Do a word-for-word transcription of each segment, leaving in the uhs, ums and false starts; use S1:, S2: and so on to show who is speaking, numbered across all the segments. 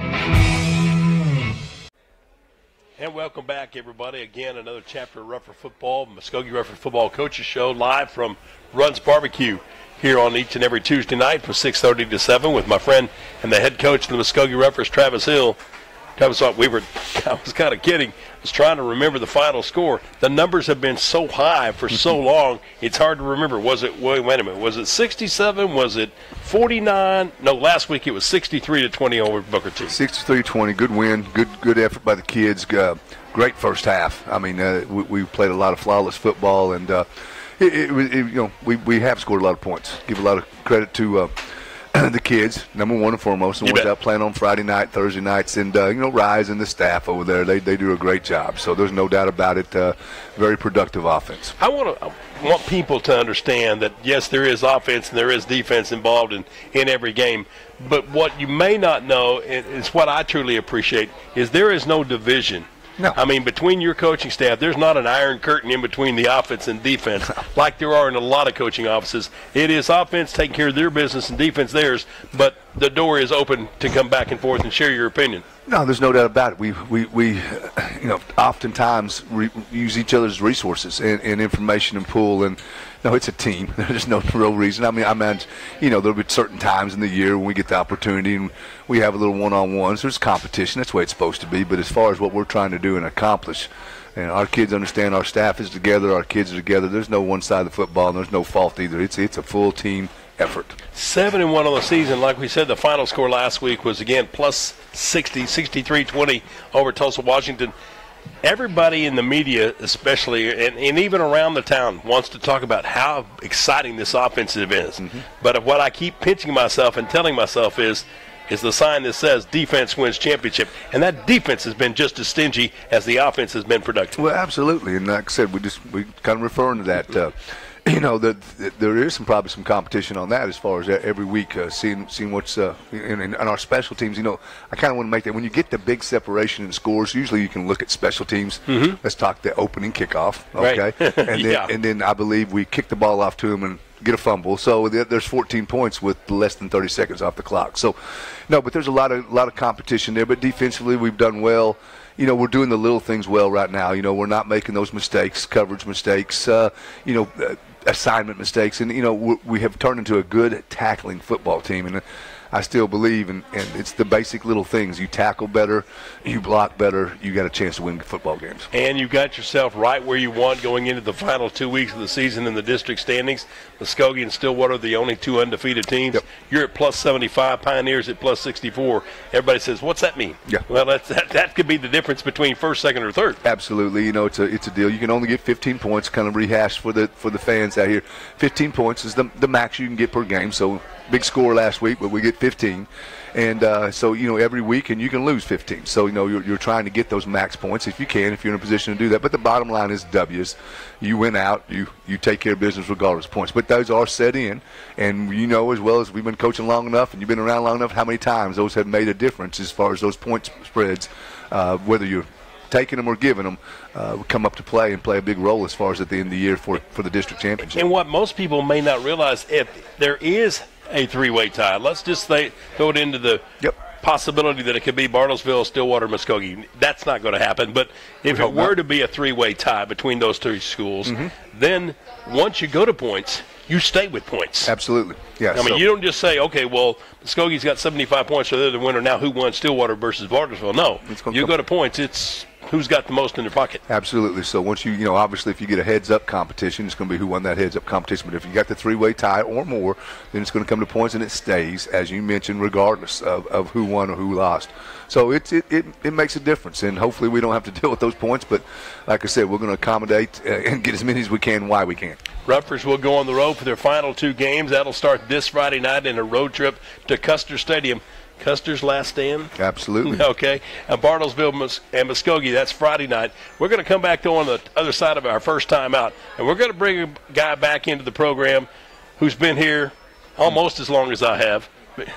S1: And welcome back, everybody. Again, another chapter of Rougher Football, Muskogee Rougher Football Coaches Show, live from Runts Bar-B-Q here on each and every Tuesday night from six thirty to seven with my friend and the head coach of the Muskogee Roughers, Travis Hill. Travis, we were, I was kind of kidding. I was trying to remember the final score. The numbers have been so high for so long, it's hard to remember. Was it, wait, wait a minute, was it sixty-seven? Was it forty-nine? No, last week it was sixty-three to twenty over Booker T.
S2: sixty-three twenty, good win, good good effort by the kids. Uh, great first half. I mean, uh, we, we played a lot of flawless football, and uh, it, it, it, you know, we, we have scored a lot of points. Give a lot of credit to uh, the kids, number one and foremost, and ones out playing on Friday night, Thursday nights, and, uh, you know, Rise and the staff over there, they, they do a great job. So there's no doubt about it. Uh, very productive offense.
S1: I want to I want people to understand that, yes, there is offense and there is defense involved in, in every game. But what you may not know, and it's what I truly appreciate, is there is no division.
S2: No.
S1: I mean, between your coaching staff, there's not an iron curtain in between the offense and defense like there are in a lot of coaching offices. It is offense taking care of their business and defense theirs, but the door is open to come back and forth and share your opinion.
S2: No, there's no doubt about it. We, we, we you know, oftentimes re- use each other's resources and, and information and pool, and no, it's a team. There's no real reason. I mean, I mean, you know, there'll be certain times in the year when we get the opportunity and we have a little one-on-ones. There's competition. That's the way it's supposed to be. But as far as what we're trying to do and accomplish, and our kids understand our staff is together, our kids are together. There's no one side of the football, and there's no fault either. It's it's a full team effort.
S1: Seven and one on the season. Like we said, the final score last week was, again, plus sixty, sixty-three twenty over Tulsa, Washington. Everybody in the media, especially, and, and even around the town, wants to talk about how exciting this offensive is. Mm-hmm. But what I keep pinching myself and telling myself is, is the sign that says defense wins championship. And that defense has been just as stingy as the offense has been productive.
S2: Well, absolutely. And like I said, we just we kind of referring to that. Uh, you know, that there is some probably some competition on that as far as every week uh, seeing seeing what's uh, in, in our special teams. You know, I kind of want to make that when you get the big separation in scores, usually you can look at special teams. Mm-hmm. Let's talk the opening kickoff, okay?
S1: Right.
S2: and then
S1: yeah.
S2: and then I believe we kick the ball off to them and get a fumble. So there's fourteen points with less than thirty seconds off the clock. So no, but there's a lot of a lot of competition there. But defensively, we've done well. You know, we're doing the little things well right now. You know, we're not making those mistakes, coverage mistakes. Uh, you know. Uh, assignment mistakes, and you know we, we have turned into a good tackling football team, and I still believe, and, and it's the basic little things. You tackle better, you block better, you got a chance to win football games.
S1: And you got yourself right where you want going into the final two weeks of the season in the district standings. Muskogee and Stillwater are the only two undefeated teams.
S2: Yep.
S1: You're at plus seventy-five, Pioneers at plus sixty-four. Everybody says, what's that mean?
S2: Yeah.
S1: Well, that's, that, that could be the difference between first, second, or third.
S2: Absolutely. You know, it's a it's a deal. You can only get fifteen points, kind of rehashed for the for the fans out here. fifteen points is the, the max you can get per game, so big score last week, but we get fifteen. And uh, so, you know, every week, and you can lose fifteen. So, you know, you're, you're trying to get those max points if you can, if you're in a position to do that. But the bottom line is W's. You win out, you, you take care of business regardless of points. But those are set in, and you know as well as we've been coaching long enough and you've been around long enough how many times those have made a difference as far as those point spreads, uh, whether you're taking them or giving them, uh, come up to play and play a big role as far as at the end of the year for, for the district championship.
S1: And what most people may not realize, if there is a three-way tie, let's just say, throw it into the yep. possibility that it could be Bartlesville, Stillwater, Muskogee. That's not going to happen. But if it were not. to be a three-way tie between those three schools, mm-hmm. then once you go to points, you stay with points.
S2: Absolutely. Yeah.
S1: I mean, so. you don't just say, okay, well, Muskogee's got seventy-five points, so they're the winner. Now who won Stillwater versus Bartlesville? No. You go to points, it's who's got the most in their pocket.
S2: Absolutely. So once you, you know, obviously if you get a heads-up competition, it's going to be who won that heads-up competition. But if you got the three-way tie or more, then it's going to come to points, and it stays, as you mentioned, regardless of, of who won or who lost. So it, it, it, it makes a difference, and hopefully we don't have to deal with those points. But like I said, we're going to accommodate uh, and get as many as we can while we can.
S1: Ruffers will go on the road for their final two games. That'll start this Friday night in a road trip to Custer Stadium. Custer's last stand?
S2: Absolutely.
S1: Okay. And Bartlesville and Muskogee, that's Friday night. We're going to come back to on the other side of our first time out, and we're going to bring a guy back into the program who's been here almost as long as I have.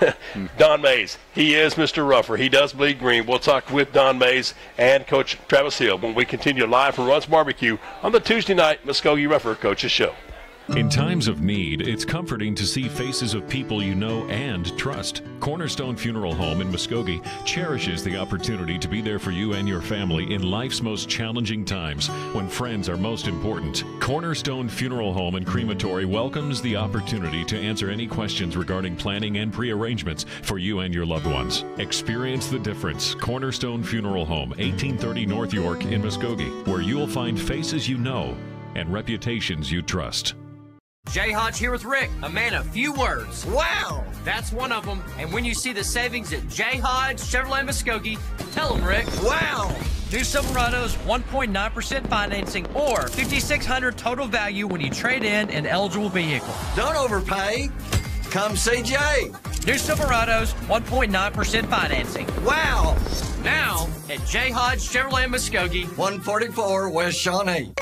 S1: Don Mays. He is Mister Ruffer. He does bleed green. We'll talk with Don Mays and Coach Travis Hill when we continue live from Runts Bar-B-Q on the Tuesday night Muskogee Ruffer Coaches Show.
S3: In times of need, it's comforting to see faces of people you know and trust. Cornerstone Funeral Home in Muskogee cherishes the opportunity to be there for you and your family in life's most challenging times when friends are most important. Cornerstone Funeral Home and Crematory welcomes the opportunity to answer any questions regarding planning and pre-arrangements for you and your loved ones. Experience the difference. Cornerstone Funeral Home, eighteen thirty North York in Muskogee, where you'll find faces you know and reputations you trust.
S4: Jay Hodge here with Rick, a man of few words. Wow! That's one of them. And when you see the savings at Jay Hodge Chevrolet Muskogee, tell him, Rick. Wow! New Silverado's one point nine percent financing or five thousand six hundred dollars total value when you trade in an eligible vehicle.
S5: Don't overpay. Come see Jay.
S4: New Silverado's one point nine percent financing.
S5: Wow!
S4: Now at Jay Hodge Chevrolet Muskogee,
S5: one forty-four West Shawnee.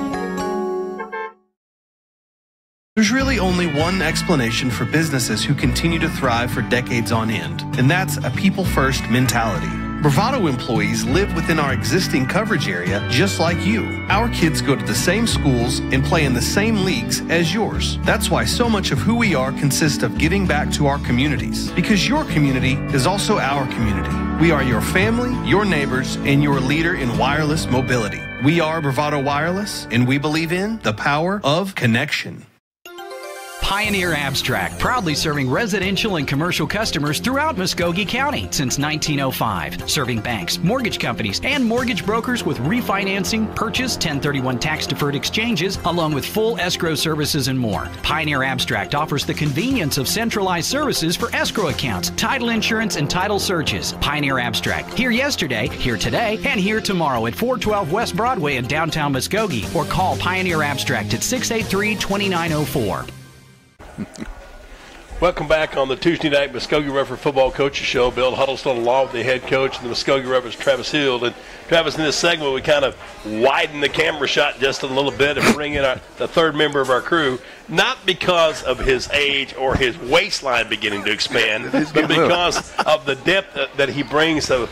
S6: There's really only one explanation for businesses who continue to thrive for decades on end, and that's a people-first mentality. Bravado employees live within our existing coverage area just like you. Our kids go to the same schools and play in the same leagues as yours. That's why so much of who we are consists of giving back to our communities, because your community is also our community. We are your family, your neighbors, and your leader in wireless mobility. We are Bravado Wireless, and we believe in the power of connection.
S7: Pioneer Abstract, proudly serving residential and commercial customers throughout Muskogee County since nineteen oh five, serving banks, mortgage companies, and mortgage brokers with refinancing, purchase, ten thirty-one tax-deferred exchanges, along with full escrow services and more. Pioneer Abstract offers the convenience of centralized services for escrow accounts, title insurance, and title searches. Pioneer Abstract, here yesterday, here today, and here tomorrow at four twelve West Broadway in downtown Muskogee, or call Pioneer Abstract at six eight three, two nine oh four.
S1: Welcome back on the Tuesday night Muskogee Referee Football Coaches Show. Bill Huddleston along with the head coach and the Muskogee Referees, Travis Hill. And Travis, in this segment, we kind of widen the camera shot just a little bit and bring in our, the third member of our crew, not because of his age or his waistline beginning to expand, but because of the depth that, that he brings of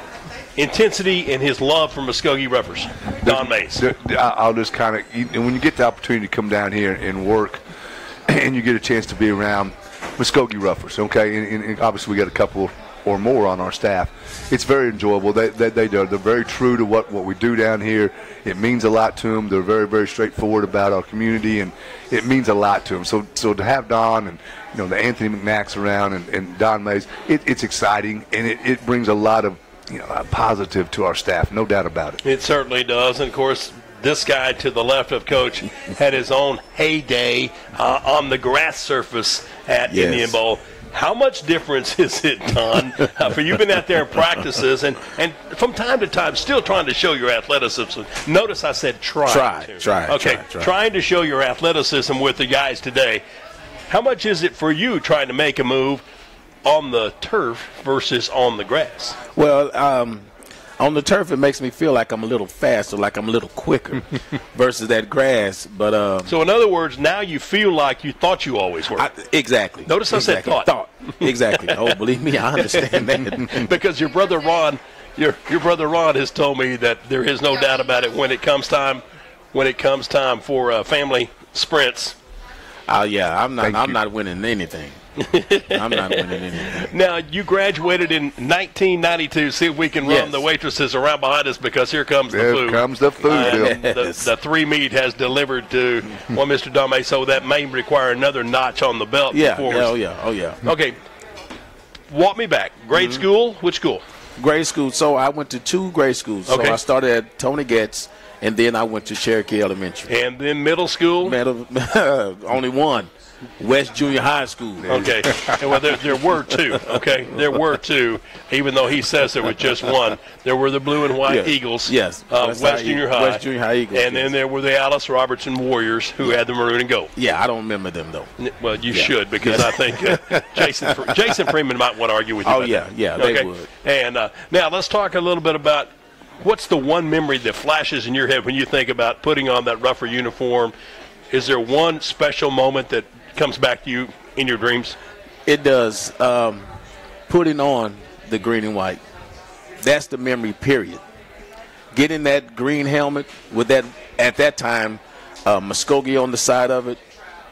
S1: intensity and his love for Muskogee Referees. Don Mays.
S2: I'll just kind of, when you get the opportunity to come down here and work, and you get a chance to be around Muskogee Roughers, okay? And, and obviously we got a couple or more on our staff. It's very enjoyable. They, they, they do. They're very true to what, what we do down here. It means a lot to them. They're very, very straightforward about our community, and it means a lot to them. So, so to have Don and you know the Anthony McNacks around and, and Don Mays, it, it's exciting, and it, it brings a lot of you know positive to our staff, no doubt about it.
S1: It certainly does, and of course, this guy to the left of Coach had his own heyday uh, on the grass surface at yes. Indian Bowl. How much difference is it, Don, uh, for you've been out there in practices and, and from time to time still trying to show your athleticism? Notice I said try.
S8: Try,
S1: to.
S8: try,
S1: Okay,
S8: try, try.
S1: Trying to show your athleticism with the guys today. How much is it for you trying to make a move on the turf versus on the grass?
S8: Well, um, on the turf, it makes me feel like I'm a little faster, like I'm a little quicker versus that grass. But uh,
S1: So, in other words, now you feel like you thought you always were.
S8: I, exactly.
S1: Notice I
S8: exactly.
S1: said thought.
S8: Thought. Exactly. Oh, believe me, I understand that.
S1: Because your brother Ron, your your brother Ron has told me that there is no doubt about it when it comes time, when it comes time for uh, family sprints.
S8: Oh, uh, yeah, I'm not.
S2: Thank
S8: I'm
S2: you.
S8: not winning anything. I'm not winning anything.
S1: Now, you graduated in nineteen ninety-two. See if we can run
S8: Yes.
S1: the waitresses around behind us because here comes the
S2: There
S1: food.
S2: comes the food,
S1: Uh,
S2: Bill.
S1: the, the three meat has delivered to one Mister Dame, so that may require another notch on the belt.
S8: Yeah,
S1: before
S8: yeah, oh
S1: us.
S8: yeah, oh yeah.
S1: Okay, walk me back. Grade
S8: Mm-hmm.
S1: school? Which school?
S8: Grade school. So I went to two grade schools.
S1: Okay.
S8: So I started at Tony Getz, and then I went to Cherokee Elementary.
S1: And then middle school?
S8: Middle, only one. West Junior High School.
S1: Okay. Well, there, there were two. Okay, there were two. Even though he says there was just one, there were the blue and white
S8: Yes.
S1: Eagles.
S8: Yes.
S1: Uh,
S8: West
S1: West,
S8: High
S1: Junior
S8: Eag-
S1: High.
S8: West Junior High Eagles,
S1: And then
S8: yes.
S1: there were the Alice Robertson Warriors, who had the maroon and gold.
S8: Yeah, I don't remember them though.
S1: Well, you
S8: Yeah.
S1: should because I think uh, Jason Jason Freeman might want to argue with you.
S8: Oh,
S1: about
S8: yeah,
S1: that.
S8: yeah, they
S1: okay?
S8: would.
S1: And uh, now let's talk a little bit about what's the one memory that flashes in your head when you think about putting on that rougher uniform. Is there one special moment that comes back to you in your dreams?
S8: It does. Um, putting on the green and white. That's the memory, period. Getting that green helmet with that, at that time, uh, Muskogee on the side of it,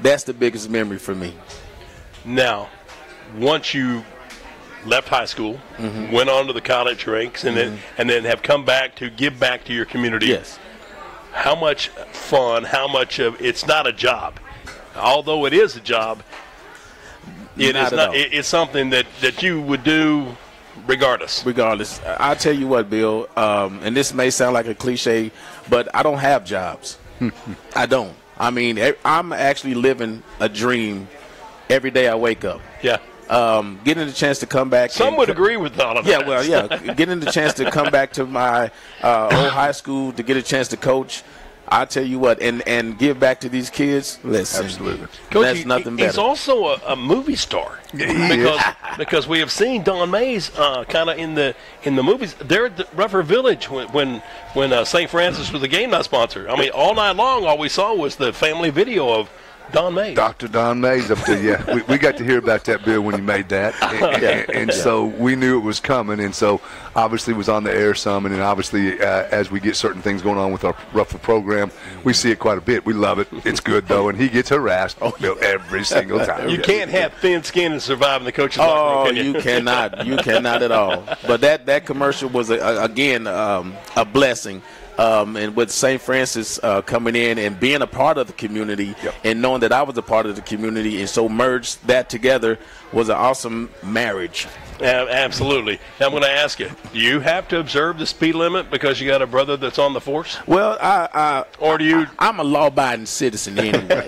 S8: That's the biggest memory for me.
S1: Now, once you left high school, mm-hmm. went on to the college ranks, and mm-hmm. then and then have come back to give back to your community.
S8: Yes.
S1: How much fun? How much of it's not a job, although it is a job. It
S8: not
S1: is not. It, it's something that, that you would do regardless.
S8: Regardless, I'll tell you what, Bill. Um, and this may sound like a cliche, but I don't have jobs. I don't. I mean, I'm actually living a dream every day I wake up.
S1: Yeah.
S8: Um, getting the chance to come back.
S1: Some would agree with all of
S8: yeah,
S1: that.
S8: Well, yeah. Getting the chance to come back to my uh, old high school to get a chance to coach. I tell you what, and, and give back to these kids. Listen,
S2: absolutely.
S1: Coach,
S8: that's
S1: he,
S8: nothing better.
S1: He's also a, a movie star because because we have seen Don Mays uh, kind of in the in the movies. They're at the Rutherford Village when when, when uh, Saint Francis was the game night sponsor. I mean, all night long, all we saw was the family video of Don Mays.
S2: Doctor Don Mays up there, yeah. We, we got to hear about that, Bill, when you made that. And, and, and yeah. so we knew it was coming, and so obviously it was on the air some, and then obviously uh, as we get certain things going on with our Ruffle program, we see it quite a bit. We love it. It's good, though, and he gets harassed, oh, Bill, every single time.
S1: You can't have thin skin and survive in the coach's
S8: oh,
S1: locker room, can you?
S8: you cannot. You cannot at all. But that, that commercial was, a, a, again, um, a blessing. Um, and with Saint Francis uh, coming in and being a part of the community, yep. and knowing that I was a part of the community, and so merged that together was an awesome marriage.
S1: Uh, absolutely. Now I'm going to ask you: do you have to observe the speed limit because you got a brother that's on the force?
S8: Well, I, I
S1: or do you?
S8: I, I'm a law-abiding citizen anyway.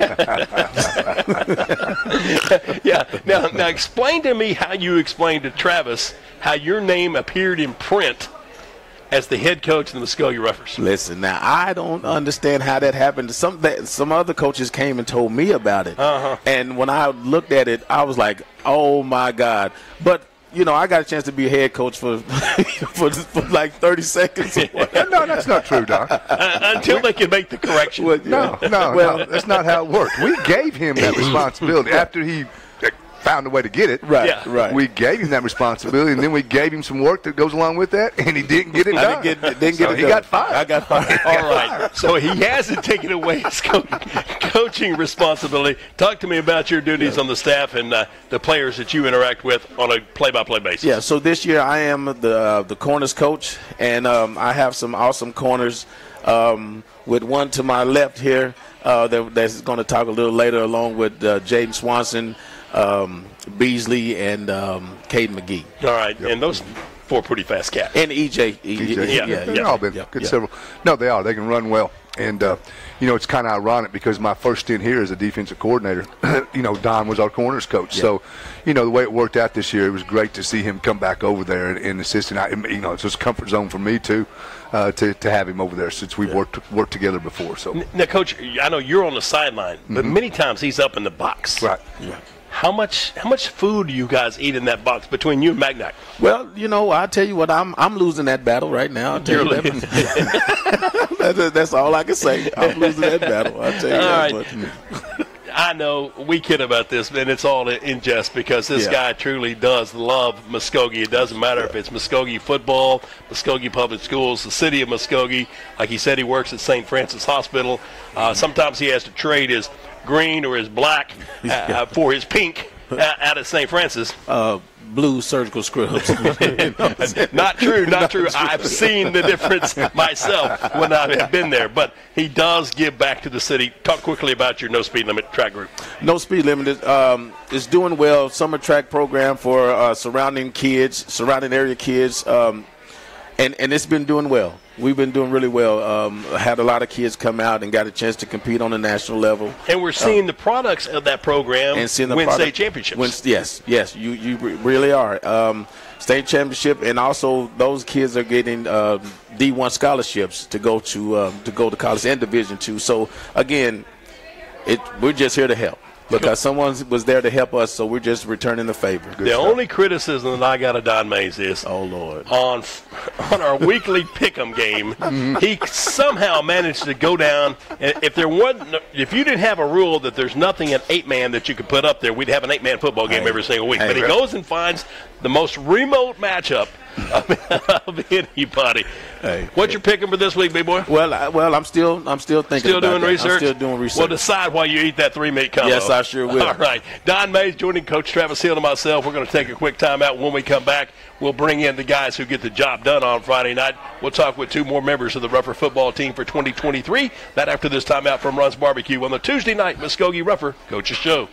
S1: yeah. Now, now explain to me how you explained to Travis how your name appeared in print as the head coach of the Muskogee Ruffers.
S8: Listen, now I don't understand how that happened. Some that, some other coaches came and told me about it,
S1: uh-huh.
S8: and when I looked at it, I was like, "Oh my God!" But you know, I got a chance to be a head coach for for, for like thirty seconds.
S2: No, that's not true, Doc.
S1: Uh, until they can make the correction.
S2: Well, no, no, well, no, that's not how it worked. We gave him that responsibility after he found a way to get it.
S8: Right,
S1: yeah.
S8: right.
S2: We gave him that responsibility, and then we gave him some work that goes along with that, and he didn't get it
S8: I
S2: done.
S8: Didn't get, didn't get
S2: so
S8: it
S2: he
S8: done.
S2: got fired.
S8: I got fired.
S1: All right. So he hasn't taken away his co- coaching responsibility. Talk to me about your duties yeah. on the staff and uh, the players that you interact with on a play-by-play basis.
S8: Yeah, so this year I am the uh, the corners coach, and um, I have some awesome corners um, with one to my left here uh, that, that's going to talk a little later, along with uh, Jaden Swanson, um, Beasley, and um, Caden McGee.
S1: All right, yep. And those four pretty fast cats.
S8: And E J.
S2: E J.
S1: Yeah,
S2: yeah. They've
S1: yeah.
S2: all been
S8: yeah.
S2: good
S8: yeah.
S2: several. No, they are. They can run well. And, uh, you know, it's kind of ironic because my first stint here as a defensive coordinator, you know, Don was our corners coach. Yeah. So, you know, the way it worked out this year, it was great to see him come back over there and, and assist. And, I, you know, it's just a comfort zone for me, too, uh, to, to have him over there since we've yeah. worked worked together before. So
S1: now, Coach, I know you're on the sideline, but mm-hmm. many times he's up in the box.
S2: Right.
S1: Yeah. How much how much food do you guys eat in that box between you and Magnac?
S8: Well, you know, I'll tell you what, I'm I'm losing that battle right now. I'll tell you that. that's, that's all I can say. I'm losing that battle. I'll tell you
S1: all
S8: that
S1: right.
S8: much.
S1: I know we kid about this, and it's all in jest because this
S8: yeah.
S1: guy truly does love Muskogee. It doesn't matter yeah. if it's Muskogee football, Muskogee Public Schools, the city of Muskogee. Like he said, he works at Saint Francis Hospital. Uh, sometimes he has to trade his green or his black uh, for his pink uh, out at Saint Francis.
S8: Uh, blue surgical scrubs.
S1: Not true, not true. I've seen the difference myself when I have been there. But he does give back to the city. Talk quickly about your No Speed Limit track group.
S8: No Speed Limit is, um, is doing well. Summer track program for uh, surrounding kids, surrounding area kids, um, and, and it's been doing well. We've been doing really well. Um, had a lot of kids come out and got a chance to compete on the national level.
S1: And we're seeing um, the products of that program
S8: and seeing the
S1: win
S8: product,
S1: state championships.
S8: Win, yes, yes, you you really are. Um, state championship, and also those kids are getting uh, D one scholarships to go to uh, to go to college and Division two. So again, it we're just here to help. Because someone was there to help us, so we're just returning the favor.
S1: Good the stuff. Only criticism that I got of Don Mays is,
S8: oh Lord,
S1: on on our weekly pick'em game, he somehow managed to go down. And if there wasn't, if you didn't have a rule that there's nothing an eight man that you could put up there, we'd have an eight man football game
S8: hey,
S1: every single week.
S8: Hey,
S1: but he
S8: really?
S1: goes and finds the most remote matchup of anybody.
S8: Hey,
S1: what you picking for this week, big boy?
S8: Well, I, well, I'm still, I'm still thinking.
S1: Still
S8: about
S1: doing
S8: that.
S1: research.
S8: I'm still doing research.
S1: Well, decide while you eat that three meat combo.
S8: Yes, I sure will.
S1: All right, Don Mays joining Coach Travis Hill and myself. We're going to take a quick timeout. When we come back, we'll bring in the guys who get the job done on Friday night. We'll talk with two more members of the Ruffer football team for twenty twenty-three. That after this timeout from Runts Bar-B-Q on the Tuesday night Muskogee Ruffer Coaches Show.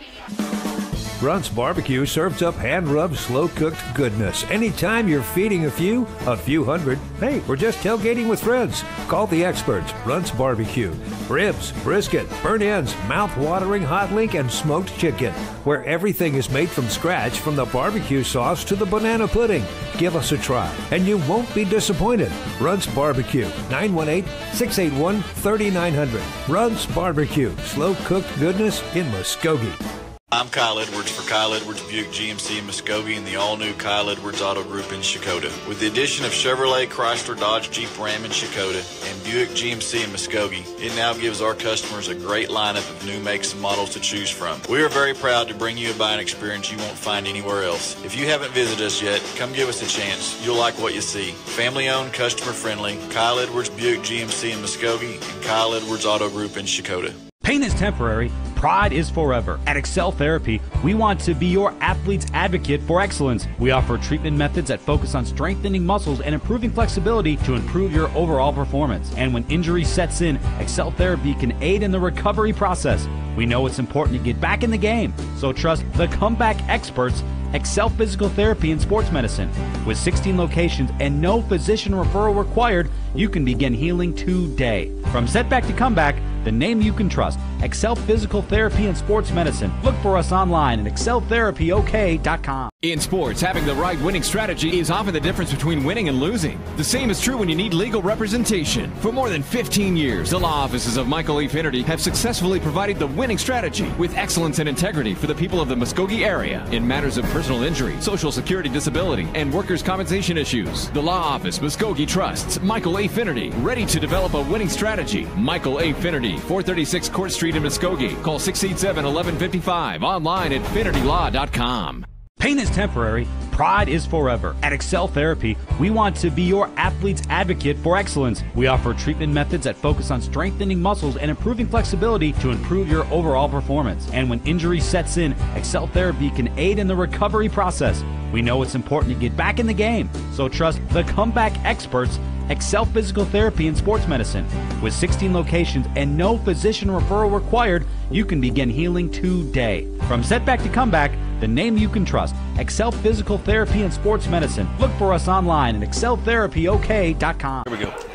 S9: Runts Bar-B-Q serves up hand-rubbed, slow-cooked goodness. Anytime you're feeding a few, a few hundred, hey, we're just tailgating with friends. Call the experts, Runts Bar-B-Q. Ribs, brisket, burnt ends, mouth-watering hot link, and smoked chicken, where everything is made from scratch from the barbecue sauce to the banana pudding. Give us a try, and you won't be disappointed. Runts Bar-B-Q, nine one eight, six eight one, three nine zero zero. Runts Bar-B-Q, slow-cooked goodness in Muskogee.
S10: I'm Kyle Edwards for Kyle Edwards Buick G M C in Muskogee and the all-new Kyle Edwards Auto Group in Shakota. With the addition of Chevrolet, Chrysler, Dodge, Jeep, Ram in Shakota and Buick G M C in Muskogee, it now gives our customers a great lineup of new makes and models to choose from. We are very proud to bring you a buying experience you won't find anywhere else. If you haven't visited us yet, come give us a chance. You'll like what you see. Family-owned, customer-friendly, Kyle Edwards Buick G M C in Muskogee and Kyle Edwards Auto Group in Shakota.
S11: Pain is temporary, pride is forever. At Excel Therapy, we want to be your athlete's advocate for excellence. We offer treatment methods that focus on strengthening muscles and improving flexibility to improve your overall performance. And when injury sets in, Excel Therapy can aid in the recovery process. We know it's important to get back in the game, so trust the comeback experts, Excel Physical Therapy and Sports Medicine. With sixteen locations and no physician referral required, you can begin healing today. From setback to comeback, the name you can trust, Excel Physical Therapy and Sports Medicine. Look for us online at excel therapy o k dot com.
S12: In sports, having the right winning strategy is often the difference between winning and losing. The same is true when you need legal representation. For more than fifteen years, the law offices of Michael A. Finnerty have successfully provided the winning strategy with excellence and integrity for the people of the Muskogee area in matters of personal injury, social security disability, and workers' compensation issues. The law office Muskogee trusts Michael A. Finnerty, ready to develop a winning strategy. Michael A. Finnerty, four thirty-six Court Street in Muskogee. Call six eight seven, one one five five. Online at finnerty law dot com.
S11: Pain is temporary, pride is forever. At Excel Therapy, we want to be your athlete's advocate for excellence. We offer treatment methods that focus on strengthening muscles and improving flexibility to improve your overall performance. And when injury sets in, Excel Therapy can aid in the recovery process. We know it's important to get back in the game, so trust the comeback experts, Excel Physical Therapy and Sports Medicine. With sixteen locations and no physician referral required, you can begin healing today. From setback to comeback, the name you can trust, Excel Physical Therapy and Sports Medicine. Look for us online at excel therapy o k dot com.
S1: Here we go.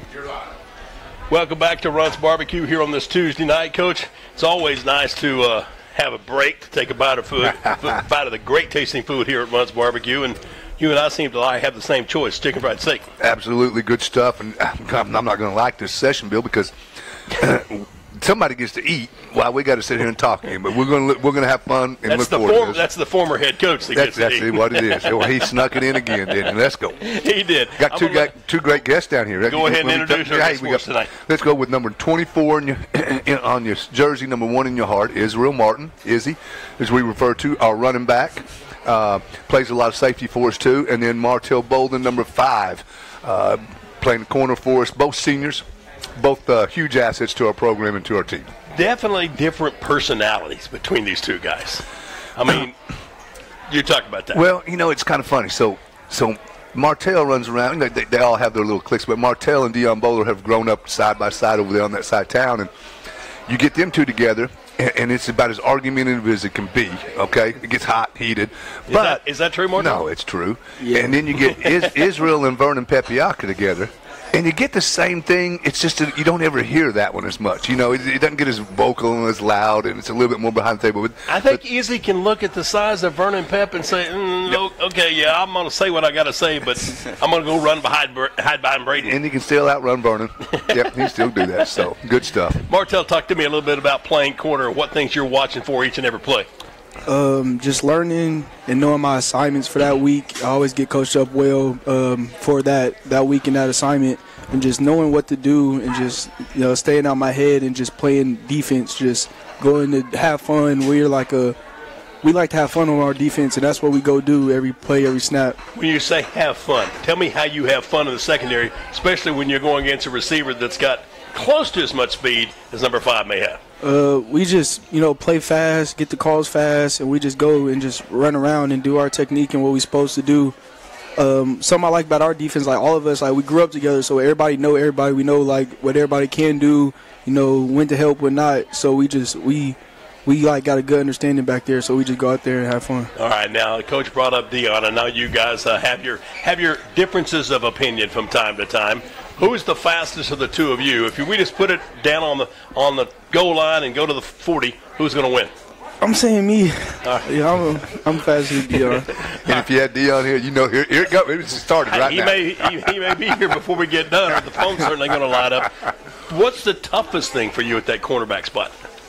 S1: Welcome back to Runts Bar-B-Q here on this Tuesday night, Coach. It's always nice to uh, have a break to take a bite of food, bite of the great tasting food here at Runts Bar-B-Q, and you and I seem to have the same choice, chicken fried steak.
S2: Absolutely good stuff, and I'm not going to like this session, Bill, because somebody gets to eat while we got to sit here and talk. But we're going to we're going to have fun and
S1: that's
S2: look
S1: the
S2: forward
S1: form,
S2: to this.
S1: That's the former head coach that
S2: that's,
S1: gets
S2: to
S1: to
S2: eat.
S1: eat.
S2: What it is. Well, he snuck it in again, didn't he? Let's go.
S1: He did.
S2: Got two got two great guests down here.
S1: Go ahead and introduce our guests for us tonight.
S2: Let's go with number twenty-four in your, in, on your jersey, number one in your heart, Israel Martin, Izzy, as we refer to, our running back. Uh, plays a lot of safety for us, too. And then Martell Bolden, number five, uh, playing the corner for us. Both seniors, both uh, huge assets to our program and to our team.
S1: Definitely different personalities between these two guys. I mean, you talk about that.
S2: Well, you know, it's kind of funny. So, so Martell runs around. They, they, they all have their little cliques, but Martell and Deion Bowler have grown up side by side over there on that side of town. And you get them two together, and, and it's about as argumentative as it can be, okay? It gets hot, heated.
S1: Is,
S2: but
S1: that, is that true, Martin?
S2: No, it's true. Yeah. And then you get is, Israel and Vernon Pepiaka together, and you get the same thing. It's just a, you don't ever hear that one as much. You know, it, it doesn't get as vocal and as loud, and it's a little bit more behind the table. But,
S1: I think
S2: but,
S1: Izzy can look at the size of Vernon Pep and say, mm, okay, yeah, I'm going to say what I got to say, but I'm going to go run behind, hide behind Brady.
S2: And he can still outrun Vernon. Yep, he can still do that. So, good stuff.
S1: Martell, talk to me a little bit about playing corner, what things you're watching for each and every play.
S13: Um, just learning and knowing my assignments for that week. I always get coached up well um, for that, that week and that assignment. And just knowing what to do and just, you know, staying out my head and just playing defense, just going to have fun. We're like a we like to have fun on our defense, and that's what we go do every play, every snap.
S1: When you say have fun, tell me how you have fun in the secondary, especially when you're going against a receiver that's got close to as much speed as number five may have.
S13: Uh, we just, you know, play fast, get the calls fast, and we just go and just run around and do our technique and what we're supposed to do. Um, something I like about our defense, like all of us, like we grew up together, so everybody know everybody. We know like what everybody can do, you know, when to help, when not. So we just we we like got a good understanding back there. So we just go out there and have fun.
S1: All right, now Coach brought up Dion, and now you guys uh, have your have your differences of opinion from time to time. Who's the fastest of the two of you? If we just put it down on the on the goal line and go to the forty, who's going to win?
S13: I'm saying me. Right. Yeah, I'm, I'm faster than Dion.
S2: And if you had Dion here, you know, here, here it goes. It started right
S1: he
S2: now.
S1: May, he, he may be here before we get done, or the phone's certainly going to light up. What's the toughest thing for you at that cornerback spot?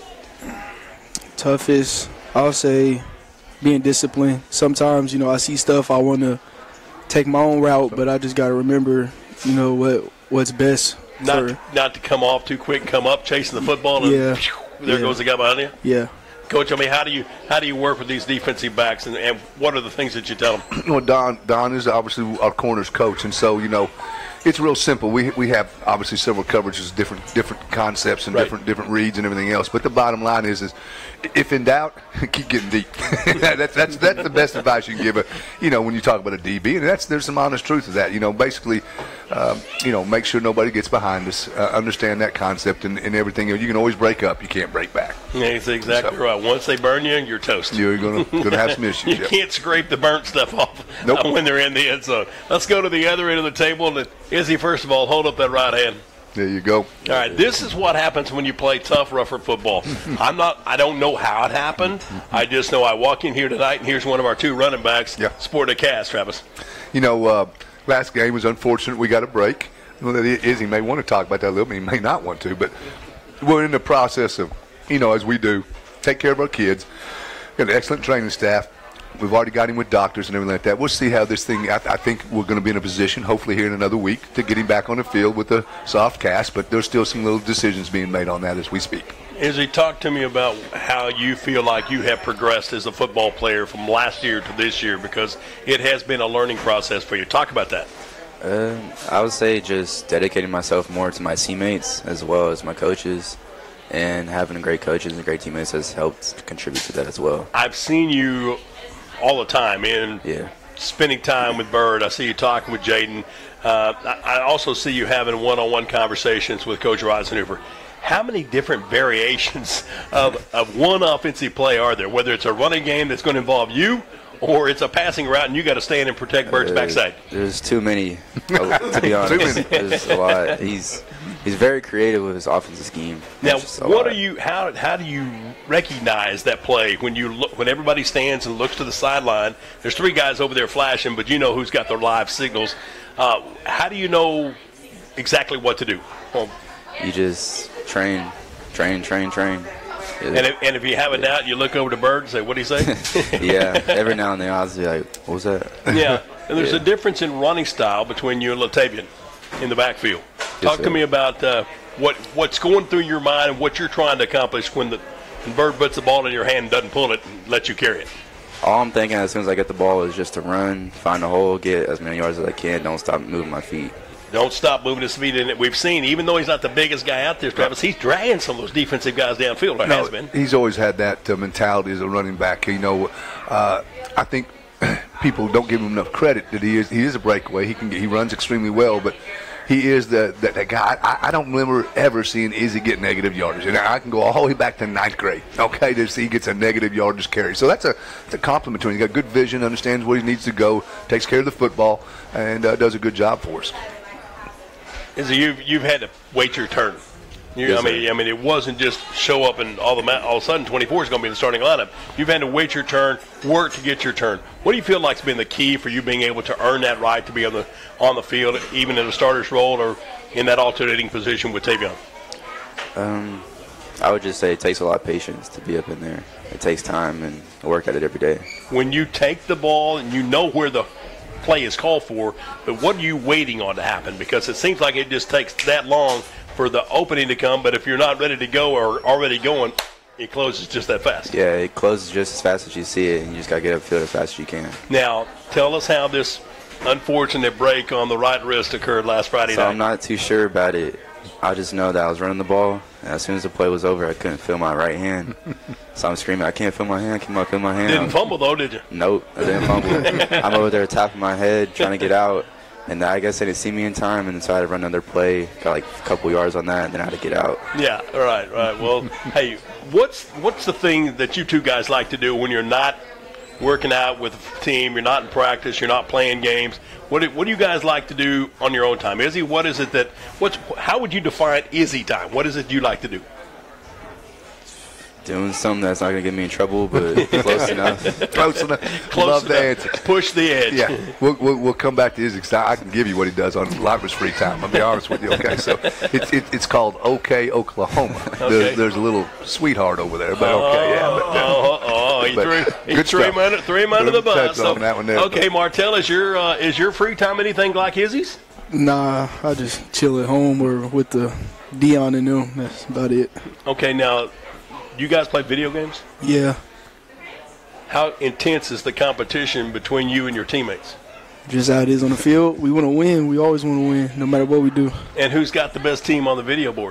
S13: Toughest, I'll say being disciplined. Sometimes, you know, I see stuff, I want to take my own route, but I just got to remember, you know, what what's best.
S1: Not,
S13: for,
S1: not to come off too quick, come up, chasing the football, and
S13: yeah,
S1: there
S13: yeah.
S1: goes the guy behind you?
S13: Yeah.
S1: Coach, I mean, how do you how do you work with these defensive backs, and, and what are the things that you tell them?
S2: Well, Don Don is obviously our corners coach, and so you know, it's real simple. We we have obviously several coverages, different different concepts, and
S1: Right.
S2: different different reads and everything else. But the bottom line is, is if in doubt, keep getting deep. that's that's that's the best advice you can give. A, you know, when you talk about a D B, and that's there's some honest truth to that. You know, basically, um, you know, make sure nobody gets behind us. Uh, understand that concept and, and everything. You can always break up. You can't break back.
S1: Yeah, that's exactly
S2: So-
S1: right. Once they burn you, you're toast.
S2: You're gonna gonna have some issues.
S1: You
S2: yeah.
S1: can't scrape the burnt stuff off
S2: Nope.
S1: uh, when they're in the end zone. Let's go to the other end of the table. And Izzy, first of all, hold up that right hand.
S2: There you go.
S1: All right, this is what happens when you play tough, rougher football. I'm not. I don't know how it happened. I just know I walk in here tonight, and here's one of our two running backs
S2: Yeah.
S1: sporting a cast, Travis.
S2: You know, uh, last game was unfortunate. We got a break. Well, Izzy may want to talk about that a little bit. He may not want to, but we're in the process of, you know, as we do, take care of our kids. Got an excellent training staff. We've already got him with doctors and everything like that. We'll see how this thing, I, I think we're going to be in a position, hopefully here in another week, to get him back on the field with a soft cast, but there's still some little decisions being made on that as we speak.
S1: Izzy, talk to me about how you feel like you have progressed as a football player from last year to this year, because it has been a learning process for you. Talk about that.
S14: Uh, I would say just dedicating myself more to my teammates as well as my coaches, and having great coaches and great teammates has helped contribute to that as well.
S1: I've seen you all the time in
S14: Yeah.
S1: spending time with Bird. I see you talking with Jaden. Uh, I I also see you having one-on-one conversations with Coach Reisenhuber. How many different variations of, of one offensive play are there, whether it's a running game that's going to involve you or it's a passing route and you got to stand and protect Bird's
S14: Uh,
S1: backside?
S14: There's too many, to be honest. There's a lot. He's he's very creative with his offensive scheme.
S1: Now,
S14: It's just a
S1: what
S14: lot.
S1: are you? How how do you recognize that play when you look, when everybody stands and looks to the sideline? There's three guys over there flashing, but you know who's got the live signals. Uh, how do you know exactly what to do? Well,
S14: You just train, train, train, train. Yeah.
S1: and, if, and if you have a doubt, you look over to Bird and say, "What do you say?"
S14: Yeah, every now and then I'll just be like, what was that?
S1: Yeah, and there's
S14: Yeah.
S1: a difference in running style between you and Latavian in the backfield. Talk
S14: sir.
S1: to me about uh, what what's going through your mind and what you're trying to accomplish when the when Bird puts the ball in your hand and doesn't pull it and lets you carry it.
S14: All I'm thinking as soon as I get the ball is just to run, find a hole, get as many yards as I can, don't stop moving my feet.
S1: Don't stop moving his feet in it. We've seen, even though he's not the biggest guy out there, Travis, he's dragging some of those defensive guys downfield, or
S2: No,
S1: has been.
S2: he's always had that uh, mentality as a running back. You know, uh, I think people don't give him enough credit that he is. He is a breakaway. He can. He runs extremely well, but he is the that, that guy. I, I don't remember ever seeing Izzy get negative yardage, and I can go all the way back to ninth grade. Okay, to see he gets a negative yardage carry. So that's a that's a compliment to him. He's got good vision, understands where he needs to go, takes care of the football, and uh, does a good job for us.
S1: Is you've you've had to wait your turn. You,
S2: Yes,
S1: I mean,
S2: sir.
S1: I mean, it wasn't just show up and all the ma- all of a sudden twenty-four is going to be the starting lineup. You've had to wait your turn, work to get your turn. What do you feel like's been the key for you being able to earn that right to be on the on the field, even in a starter's role or in that alternating position with Tavion?
S14: Um, I would just say it takes a lot of patience to be up in there. It takes time and I work at it every day.
S1: When you take the ball and you know where the play is called for, but what are you waiting on to happen? Because it seems like it just takes that long for the opening to come, but if you're not ready to go or already going, It closes just that fast.
S14: Yeah, it closes just as fast as you see it, and you just got to get upfield as fast as you can.
S1: Now, tell us how this unfortunate break on the right wrist occurred last Friday
S14: so
S1: night.
S14: I'm not too sure about it. I just know that I was running the ball, and as soon as the play was over, I couldn't feel my right hand. So I'm screaming, I can't feel my hand, I can't feel my hand.
S1: Didn't fumble, though, did you?
S14: Nope, I didn't fumble. I'm over there tapping my head, trying to get out. And I guess they didn't see me in time, and so I had to run another play. Got like a couple yards on that, and then I had to get out.
S1: Yeah, right, right. Well, hey, what's what's the thing that you two guys like to do when you're not working out with the team, you're not in practice, you're not playing games? What do, what do you guys like to do on your own time? Izzy, what is it that what's how would you define Izzy time? What is it you like to do?
S14: Doing something that's not going to get me in trouble, but close enough.
S2: Close enough.
S1: Close
S2: Love
S1: enough.
S2: the answer.
S1: Push the edge.
S2: Yeah, we'll, we'll, we'll come back to his because I can give you what he does on Libra's free time. I'll be honest with you. Okay, so it's it, it's called OK Oklahoma.
S1: Okay.
S2: There's, there's a little sweetheart over there, but okay, yeah. But, uh,
S1: Oh, oh, he
S2: but
S1: threw, he
S2: good
S1: threw
S2: stuff.
S1: him under, threw him under the
S2: Good
S1: bus.
S2: touch on that one there.
S1: Okay, Martell, is your uh, is your free time anything like Izzy's?
S13: Nah, I just chill at home or with the Dion and them. That's about it.
S1: Okay, now, you guys play video games?
S13: Yeah,
S1: How intense is the competition between you and your teammates?
S13: just how it is on the field. We want to win. We always want to win, no matter what we do.
S1: And who's got the best team on the video board?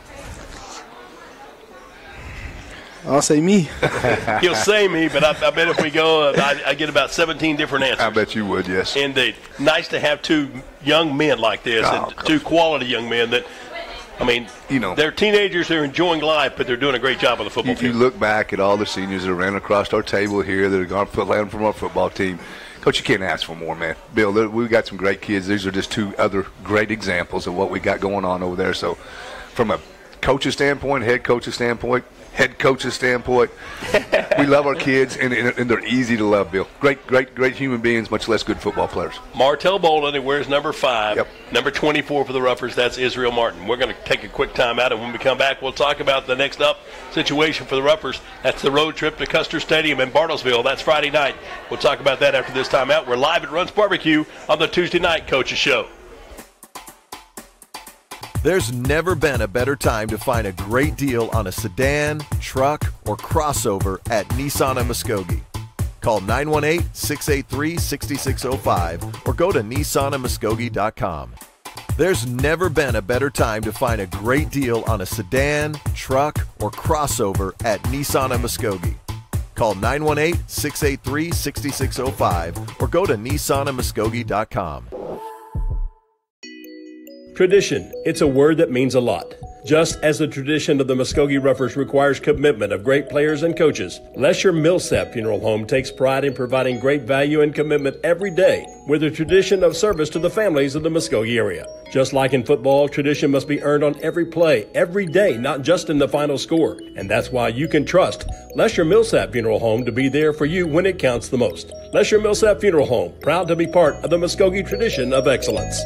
S13: I'll say me.
S1: He'll say me, but I, I bet if we go, uh, I, I get about seventeen different answers.
S2: I bet you would, yes.
S1: Indeed. Nice to have two young men like this,
S2: Oh,
S1: and two quality young men that, I mean,
S2: You know.
S1: they're teenagers, they're enjoying life, but they're doing a great job on the football
S2: If you
S1: field.
S2: look back at all the seniors that ran across our table here that are going to land from our football team, Coach, you can't ask for more, man. Bill, there- we've got some great kids. These are just two other great examples of what we got going on over there. So from a coach's standpoint, head coach's standpoint, head coach's standpoint, we love our kids, and, and, and they're easy to love, Bill. Great, great, great human beings, much less good football players.
S1: Martell Bolin, he wears number five.
S2: Yep.
S1: Number twenty-four for the Ruffers, that's Israel Martin. We're going to take a quick time out, and when we come back, we'll talk about the next up situation for the Ruffers. That's the road trip to Custer Stadium in Bartlesville. That's Friday night. We'll talk about that after this time out. We're live at Runts Bar-B-Q on the Tuesday Night Coaches Show.
S15: There's never been a better time to find a great deal on a sedan, truck, or crossover at Nissan of Muskogee. Call nine one eight, six eight three, six six zero five or go to nissan of muskogee dot com. There's never been a better time to find a great deal on a sedan, truck, or crossover at Nissan of Muskogee. Call nine one eight, six eight three, six six zero five or go to nissan of muskogee dot com.
S1: Tradition. It's a word that means a lot. Just as the tradition of the Muskogee Ruffers requires commitment of great players and coaches, Lesher Millsap Funeral Home takes pride in providing great value and commitment every day with a tradition of service to the families of the Muskogee area. Just like in football, tradition must be earned on every play, every day, not just in the final score. And that's why you can trust Lesher Millsap Funeral Home to be there for you when it counts the most. Lesher Millsap Funeral Home, proud to be part of the Muskogee tradition of excellence.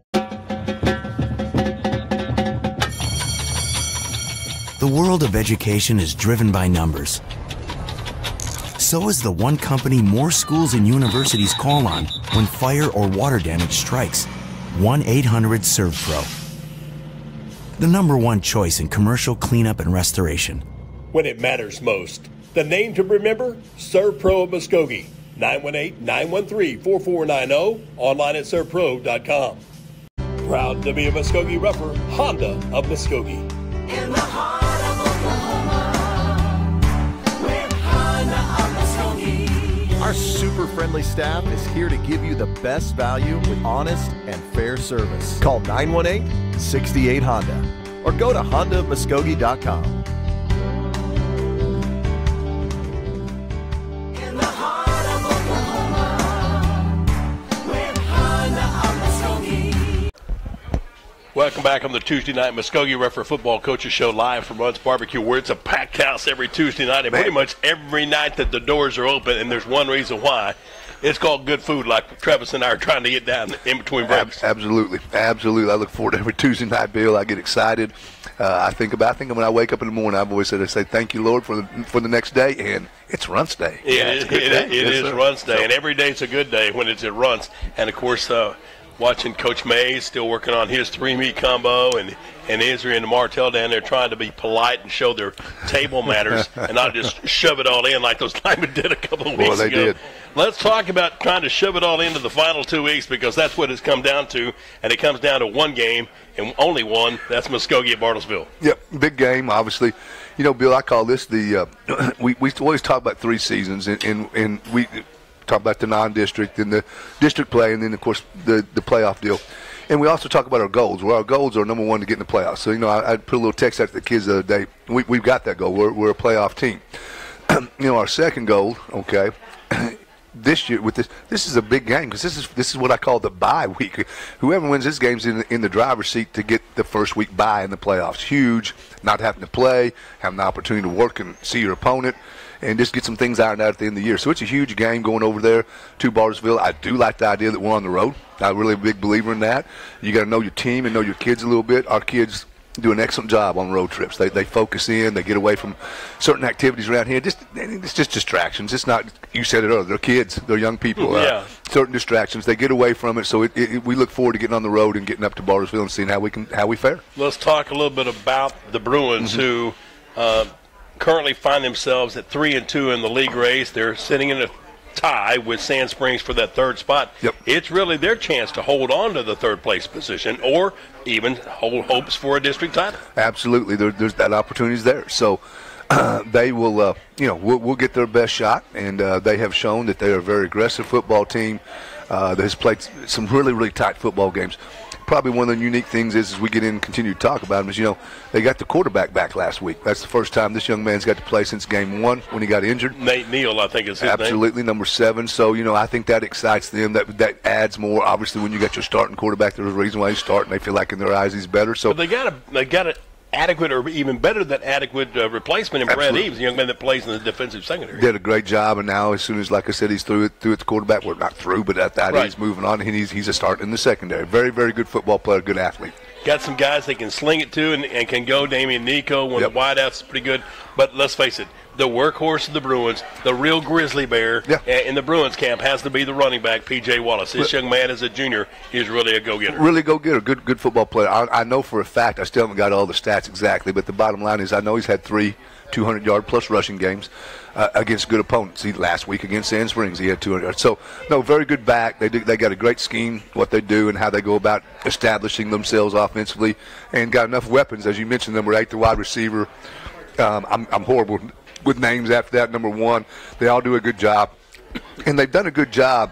S16: The world of education is driven by numbers. So is the one company more schools and universities call on when fire or water damage strikes. one eight hundred SERVPRO. The number one choice in commercial cleanup and restoration.
S1: When it matters most. The name to remember? ServPro of Muskogee. nine one eight, nine one three, four four nine zero. Online at serv pro dot com. Proud to be a Muskogee Ruffer, Honda of Muskogee.
S17: In the heart of Oklahoma, with Honda of Muskogee.
S15: Our super friendly staff is here to give you the best value with honest and fair service. Call nine one eight, six eight Honda or go to honda of muskogee dot com.
S17: In the heart of Oklahoma, with Honda of Muskogee.
S1: Welcome back on the Tuesday Night Muskogee Ruffer Football Coaches Show live from Runts Bar-B-Q, where it's a packed house every Tuesday night and pretty much every night that the doors are open, and there's one reason why. It's called good food, like Travis and I are trying to get down in between breaks.
S2: Absolutely, absolutely. I look forward to every Tuesday night, Bill. I get excited. Uh, I think about. I think when I wake up in the morning, I've always said, I say, "Thank you, Lord, for the for the next day," and it's Runts Day.
S1: It
S2: Yeah,
S1: is,
S2: it's a good
S1: it,
S2: day.
S1: it
S2: Yes,
S1: is
S2: sir.
S1: Runts Day,
S2: So-
S1: and every day it's a good day when it's at Runts. And, of course, uh, watching Coach Mays still working on his three-meat combo, and and Israel and Martell down there trying to be polite and show their table manners and not just shove it all in like those linemen did a couple of weeks
S2: Well, they
S1: ago.
S2: did.
S1: Let's talk about trying to shove it all into the final two weeks because that's what it's come down to, and it comes down to one game and only one. That's Muskogee at Bartlesville.
S2: Yep, big game, obviously. You know, Bill, I call this the uh, – we, we always talk about three seasons, and, and, and we talk about the non-district and the district play and then, of course, the, the playoff deal. And we also talk about our goals. Well, our goals are, number one, to get in the playoffs. So, you know, I, I put a little text out to the kids the other day. We, we've got that goal. We're, we're a playoff team. You know, our second goal, okay, this year with this, this is a big game because this is this is what I call the bye week. Whoever wins this game's in, in the driver's seat to get the first week bye in the playoffs. Huge, not having to play, having the opportunity to work and see your opponent, and just get some things ironed out at the end of the year. So it's a huge game going over there to Bartlesville. I do like the idea that we're on the road. I'm really a big believer in that. You got to know your team and know your kids a little bit. Our kids do an excellent job on road trips. They they focus in. They get away from certain activities around here. Just it's just distractions. It's not. You said it earlier. They're kids. They're young people.
S1: Yeah.
S2: Uh, certain distractions. They get away from it. So it, it, we look forward to getting on the road and getting up to Bartlesville and seeing how we can how we fare.
S1: Let's talk a little bit about the Bruins,
S2: Mm-hmm.
S1: who uh, currently find themselves at three and two in the league race. They're sitting in a tie with Sand Springs for that third spot.
S2: Yep.
S1: It's really their chance to hold on to the third place position or even hold hopes for a district title.
S2: Absolutely, there, there's that opportunities there. So uh, they will, uh, you know, we'll, we'll get their best shot, and uh, they have shown that they are a very aggressive football team uh, that has played some really, really tight football games. Probably one of the unique things is, as we get in and continue to talk about them, is, you know, they got the quarterback back last week. That's the first time this young man's got to play since game one when he got injured.
S1: Nate Neal, I think is his name.
S2: Absolutely, number seven. So, you know, I think that excites them. That that adds more. Obviously, when you got your starting quarterback, there's a reason why he's starting. They feel like in their eyes he's better. So
S1: But they got a they got an adequate or even better than adequate uh, replacement in Brad
S2: Absolutely.
S1: Eves, the young man that plays in the defensive secondary.
S2: did a great job, and now as soon as, like I said, he's through it, through at the quarterback. We're not through, but at that
S1: Right.
S2: he's moving on, and he's he's a start in the secondary. Very, very good football player, good athlete.
S1: Got some guys they can sling it to and, and can go. Damian Nico, one
S2: Yep.
S1: of the wideouts, is pretty good. But let's face it, the workhorse of the Bruins, the real grizzly bear
S2: Yeah.
S1: uh, in the Bruins camp has to be the running back, P J Wallace. This young man as a junior is really a go-getter.
S2: Really go getter, good good football player. I, I know for a fact, I still haven't got all the stats exactly, but the bottom line is I know he's had three two hundred yard plus rushing games uh, against good opponents. He, last week against Sand Springs, he had two hundred yards. So, no, very good back. They do, they got a great scheme, what they do and how they go about establishing themselves offensively, and got enough weapons. As you mentioned, number eight, the wide receiver. Um, I'm, I'm horrible with names after that. Number one, they all do a good job, and they've done a good job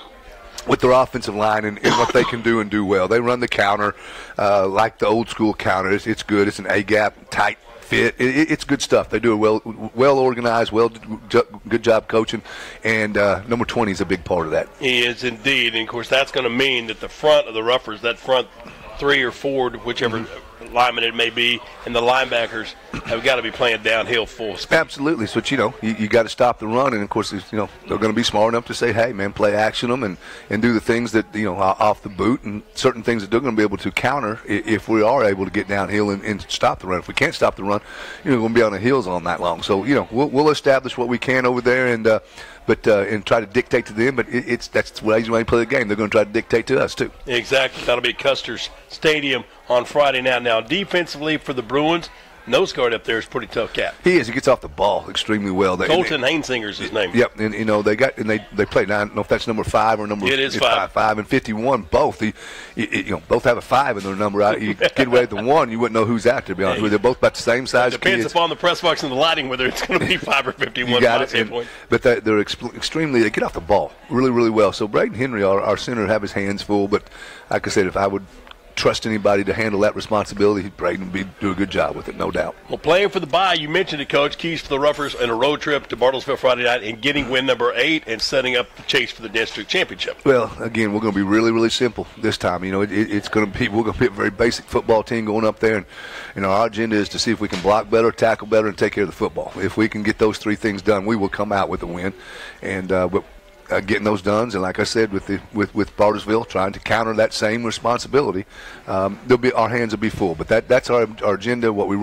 S2: with their offensive line and, and what they can do and do well. They run the counter uh, like the old school counter. It's, it's good. It's an A-gap, tight fit. It, it, it's good stuff. They do it well, well organized, well, good job coaching, and uh, number twenty is a big part of that.
S1: He is indeed. And, of course, that's going to mean that the front of the Ruffers, that front three or four, whichever
S2: Mm-hmm.
S1: lineman it may be, and the linebackers have got to be playing downhill full speed.
S2: Absolutely. So, you know, you, you got to stop the run, and of course, you know, they're going to be smart enough to say, "Hey, man, play action them and, and do the things that, you know, off the boot, and certain things that they're going to be able to counter if we are able to get downhill and, and stop the run. If we can't stop the run, you know, we're going to be on the heels on that long. So, you know, we'll, we'll establish what we can over there, and uh, but uh, and try to dictate to them. But it, it's that's the way you play the game. They're going to try to dictate to us too.
S1: Exactly. That'll be Custer's Stadium on Friday night. Now, defensively for the Bruins, nose guard up there is pretty tough cat.
S2: He is. He gets off the ball extremely well. They,
S1: Colton Hainsinger's his name.
S2: Yep, and you know they got and they they play. Now, I don't know if that's number five or number.
S1: It is
S2: it's
S1: five.
S2: five. Five and fifty-one. Both. He, you, you know, both have a five in their number. I, you get away with the one, you wouldn't know who's out. To be honest with you, they're both about the same size.
S1: It depends
S2: kids.
S1: upon the press box and the lighting whether it's going to be five or fifty-one.
S2: You got
S1: from my
S2: it. And,
S1: standpoint.
S2: but they, they're exp- extremely. They get off the ball really, really well. So Braden Henry, our, our center, have his hands full. But like I said, if I would trust anybody to handle that responsibility, Braden would be, do a good job with it, no doubt.
S1: Well, playing for the bye, you mentioned it, Coach. Keys for the Ruffers in a road trip to Bartlesville Friday night and getting win number eight and setting up the chase for the district championship.
S2: Well, again, we're going to be really, really simple this time. You know, it, it, it's going to be we're going to be a very basic football team going up there, and you know our agenda is to see if we can block better, tackle better, and take care of the football. If we can get those three things done, we will come out with a win. And uh, but. Uh, getting those done, and like I said, with the with with Bartlesville trying to counter that same responsibility, um, they'll be our hands will be full. But that that's our our agenda. What we really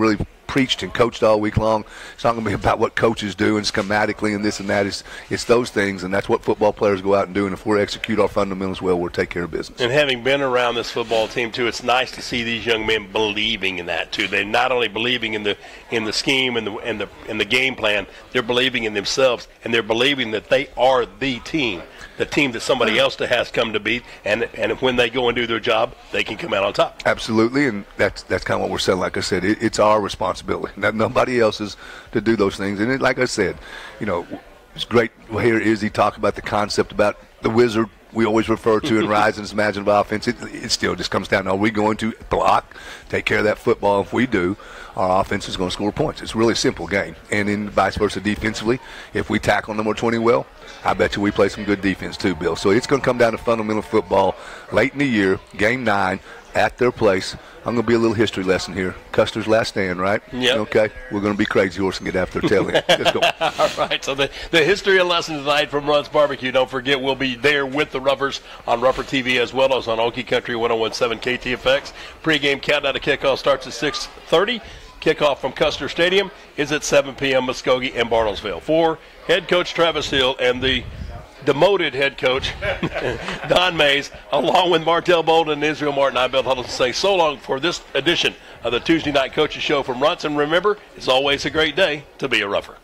S2: preached and coached all week long. It's not going to be about what coaches do and schematically and this and that. It's, it's those things, and that's what football players go out and do. And if we execute our fundamentals well, we'll take care of business.
S1: And having been around this football team too, it's nice to see these young men believing in that too. They're not only believing in the in the scheme and the and the and the game plan, they're believing in themselves, and they're believing that they are the team. The team that somebody else has come to beat, and and when they go and do their job, they can come out on top.
S2: Absolutely, and that's that's kind of what we're saying. Like I said, it, it's our responsibility, not nobody else's, to do those things. And it, like I said, you know, it's great to hear Izzy talk about the concept about the wizard we always refer to in Rising's imaginative offense. It, it still just comes down to, are we going to block, take care of that football? If we do, our offense is going to score points. It's a really simple game. And in vice versa defensively, if we tackle number twenty well, I bet you we play some good defense too, Bill. So it's going to come down to fundamental football late in the year, game nine, at their place. I'm going to be a little history lesson here. Custer's last stand, right?
S1: Yep.
S2: Okay. We're going to be crazy horse and get after their tail end. Let's go.
S1: All right. So the, the history and lesson tonight from Runts Bar-B-Q. Don't forget, we'll be there with the Ruffers on Ruffer T V as well as on Okie Country one oh one point seven K T F X. Pre-game countdown to kickoff starts at six thirty. Kickoff from Custer Stadium is at seven p.m. Muskogee and Bartlesville. For head coach Travis Hill and the demoted head coach Don Mays, along with Martell Bolden and Israel Martin, I'm Bill Huddleston saying so long for this edition of the Tuesday Night Coaches Show from Runts. And remember, it's always a great day to be a Ruffer.